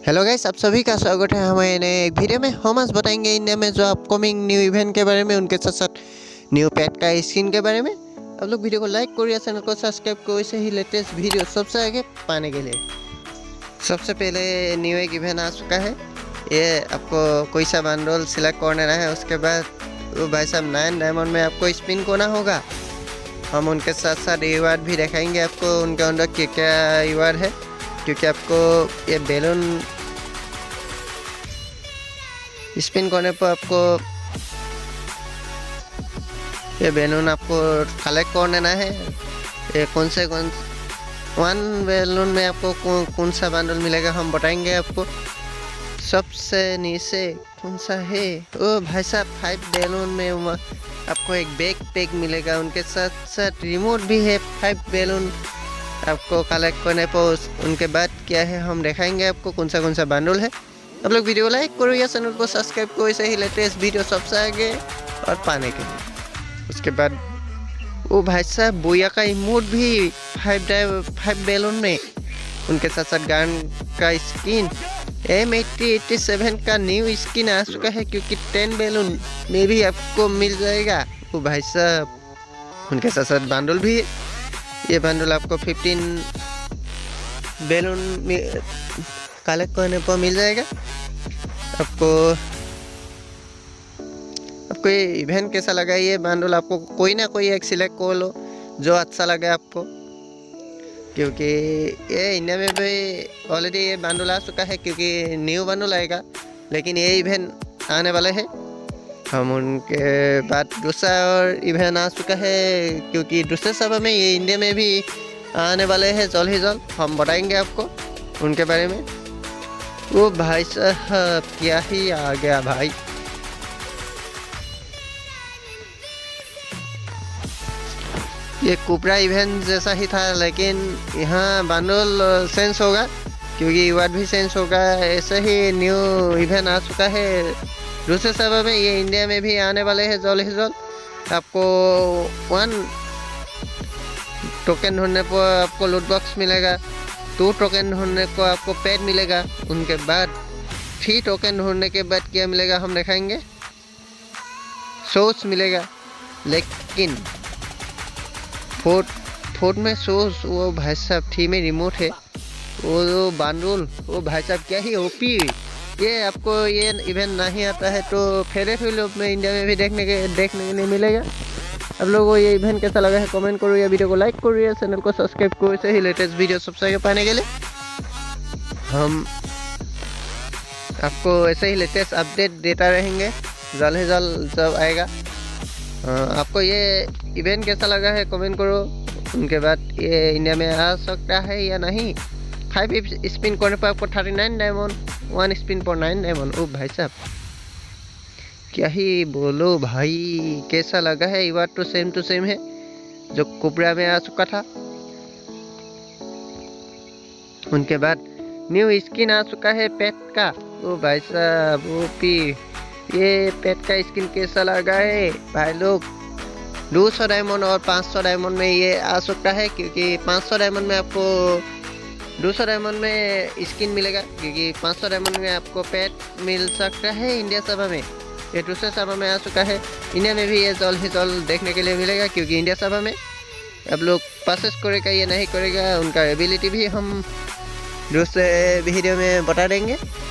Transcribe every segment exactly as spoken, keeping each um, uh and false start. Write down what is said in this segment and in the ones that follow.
Hello guys, आप सभी का स्वागत है हमारे नए एक वीडियो में। हम आज बताएंगे इंडिया में जो अपकमिंग न्यू इवेंट के बारे में, उनके साथ साथ न्यू पैट का स्किन के बारे में। आप लोग वीडियो को लाइक करिए, चैनल को सब्सक्राइब करो, ऐसे ही लेटेस्ट वीडियो सबसे आगे पाने के लिए। सबसे पहले न्यू एक इवेंट आ चुका है। ये आपको कोई सा बंडल सिलेक्ट करना है, उसके बाद वो भाई साहब नाइन डायमंड में आपको स्पिन करना होगा। हम उनके साथ साथ रिवार्ड भी दिखाएंगे आपको, उनके अंदर क्या क्या रिवार्ड है, क्योंकि आपको ये बैलून स्पिन करने पर आपको ये बैलून आपको कलेक्ट कर लेना है। ये कौन से कौन वन बैलून में आपको कौन, कौन सा बंडल मिलेगा हम बताएंगे आपको। सबसे नीचे कौन सा है, ओ भाई साहब फाइव बैलून में आपको एक बैक पैक मिलेगा, उनके साथ साथ रिमोट भी है। फाइव बैलून आपको कलेक्ट करने पर उनके बाद क्या है हम दिखाएंगे आपको कौन सा कौन सा बंडल है। आप लोग वीडियो लाइक करो या चैनल को सब्सक्राइब करो, ऐसे ही लेटेस्ट वीडियो सबसे आगे और पाने के लिए। उसके बाद वो भाई साहब बोया का इमोट भी फाइव डाइव फाइव बैलून में, उनके साथ साथ गन का skin M eighty eighty seven का न्यू स्किन आ चुका है, क्योंकि टेन बैलून में भी आपको मिल जाएगा। वो भाई साहब उनके साथ साथ बंडल भी है। ये बंडल आपको फिफ्टीन बैलून में कलेक्ट करने पर मिल जाएगा। आपको आपको ये इवेंट कैसा लगा, ये बंडल आपको कोई ना कोई एक सिलेक्ट कर लो जो अच्छा लगे आपको, क्योंकि ये इंडिया में भी ऑलरेडी ये बंडल आ चुका है, क्योंकि न्यू बंडल आएगा, लेकिन ये इवेंट आने वाले हैं। हम उनके बाद दूसरा और इवेंट आ चुका है, क्योंकि दूसरे समय में ये इंडिया में भी आने वाले हैं जल्द ही जल्द। हम बताएंगे आपको उनके बारे में। वो भाई साहब क्या ही आ गया भाई, ये कुपरा इवेंट जैसा ही था, लेकिन यहाँ बंडल सेंस होगा, क्योंकि वर्ड भी सेंस होगा। ऐसे ही न्यू इवेंट आ चुका है दूसरे समय में, ये इंडिया में भी आने वाले हैं जल्द ही जल्द। आपको वन टोकन ढूंढने पर आपको लूट बॉक्स मिलेगा, टू टोकन ढूंढने को आपको पेड मिलेगा, उनके बाद थ्री टोकन ढूंढने के बाद क्या मिलेगा हम दिखाएंगे, सोर्स मिलेगा। लेकिन फोर्थ फोर्थ में सोर्स वो भाई साहब थ्री में रिमोट है, वो बंडल वो भाई साहब क्या ही ओपी। ये आपको ये इवेंट नहीं आता है तो फेरे फिल्म में इंडिया में भी देखने के देखने के नहीं मिलेगा। आप लोगों को ये इवेंट कैसा लगा है कमेंट करो, या वीडियो को लाइक करो, या चैनल को सब्सक्राइब करो, ऐसे ही लेटेस्ट वीडियो सबसे आगे पाने के लिए। हम आपको ऐसे ही लेटेस्ट अपडेट देता रहेंगे जल्द ही जल्द जब आएगा। आपको ये इवेंट कैसा लगा है कमेंट करो। उनके बाद ये इंडिया में आ सकता है या नहीं। फाइव स्पिन करने पर आपको thirty nine diamond, one spin पर नाइन डायमंड। ओ भाई साहब क्या ही बोलो भाई, कैसा लगा है। ये बात तो सेम टू सेम है जो कुपरा में आ चुका था। उनके बाद न्यू स्किन आ चुका है पेट का। ओ भाई साहब ओपी, ये पेट का स्किन कैसा लगा है भाई लोग। दो सौ डायमंड और पाँच सौ डायमंड में ये आ सकता है, क्योंकि पाँच सौ डायमंड में आपको दो सौ डायमंड में स्किन मिलेगा, क्योंकि पाँच सौ डायमंड में आपको पेट मिल सकता है इंडिया सभा में। ये दूसरे सभा में आ चुका है, इंडिया में भी ये जल्द ही जल्द देखने के लिए मिलेगा, क्योंकि इंडिया सभा में अब लोग परचेस करेगा या नहीं करेगा, उनका एबिलिटी भी हम दूसरे वीडियो में बता देंगे।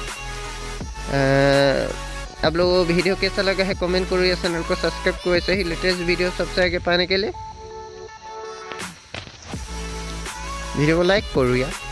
आप लोगों को वीडियो कैसा लगा है कमेंट करो, या चैनल को सब्सक्राइब करो, ऐसे ही लेटेस्ट वीडियो सबसे आगे पाने के लिए। वीडियो को लाइक करो यार।